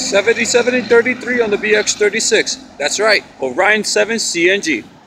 77 and 33 on the BX36. That's right, Orion 7 CNG.